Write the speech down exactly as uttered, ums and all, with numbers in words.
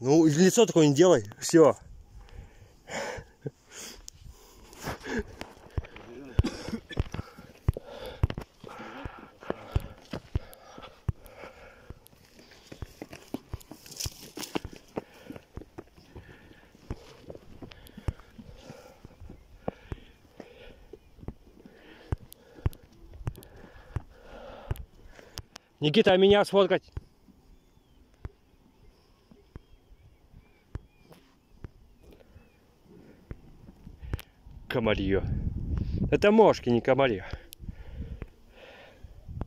Ну, лицо такое не делай. Все. Никита, а меня сфоткать? Комарье. Это мошки, не комарье.